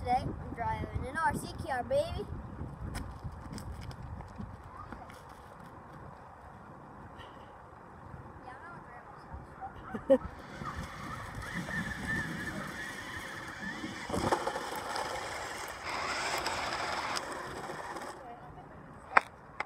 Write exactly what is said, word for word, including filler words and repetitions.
today I'm driving an R C car, baby. Yeah, I'm at Grandma's house.